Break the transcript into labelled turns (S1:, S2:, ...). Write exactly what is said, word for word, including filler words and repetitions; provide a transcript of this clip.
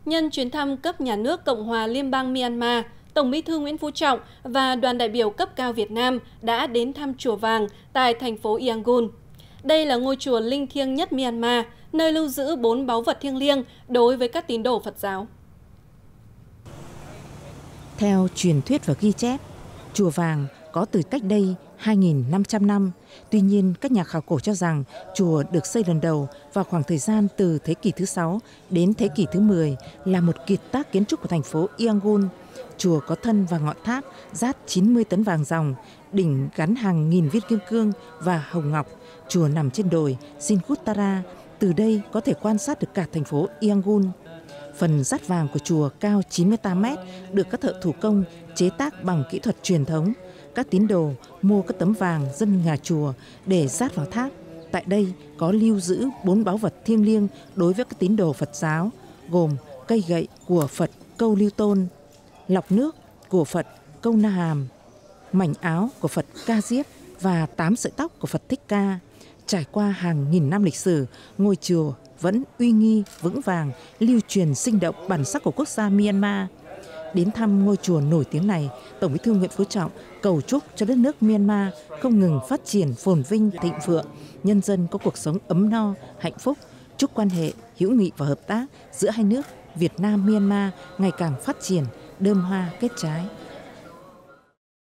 S1: Nhân chuyến thăm cấp nhà nước Cộng hòa Liên bang Myanmar, Tổng Bí thư Nguyễn Phú Trọng và đoàn đại biểu cấp cao Việt Nam đã đến thăm Chùa Vàng tại thành phố Yangon. Đây là ngôi chùa linh thiêng nhất Myanmar, nơi lưu giữ bốn báu vật thiêng liêng đối với các tín đồ Phật giáo.
S2: Theo truyền thuyết và ghi chép, Chùa Vàng có từ cách đây hai nghìn năm trăm năm. Tuy nhiên, các nhà khảo cổ cho rằng chùa được xây lần đầu vào khoảng thời gian từ thế kỷ thứ sáu đến thế kỷ thứ mười, là một kiệt tác kiến trúc của thành phố Yangon. Chùa có thân và ngọn tháp dát chín mươi tấn vàng ròng, đỉnh gắn hàng nghìn viên kim cương và hồng ngọc. Chùa nằm trên đồi Sinkuttara, từ đây có thể quan sát được cả thành phố Yangon. Phần dát vàng của chùa cao chín mươi tám mét, được các thợ thủ công chế tác bằng kỹ thuật truyền thống. Các tín đồ mua các tấm vàng dân nhà chùa để dát vào tháp. Tại đây có lưu giữ bốn báu vật thiêng liêng đối với các tín đồ Phật giáo, gồm cây gậy của Phật Câu Lưu Tôn, lọc nước của Phật Câu Na Hàm, mảnh áo của Phật Ca Diếp và tám sợi tóc của Phật Thích Ca. Trải qua hàng nghìn năm lịch sử, ngôi chùa vẫn uy nghi, vững vàng, lưu truyền sinh động bản sắc của quốc gia Myanmar. Đến thăm ngôi chùa nổi tiếng này, Tổng Bí thư Nguyễn Phú Trọng cầu chúc cho đất nước Myanmar không ngừng phát triển phồn vinh thịnh vượng, nhân dân có cuộc sống ấm no, hạnh phúc, chúc quan hệ hữu nghị và hợp tác giữa hai nước Việt Nam Myanmar ngày càng phát triển, đơm hoa kết trái.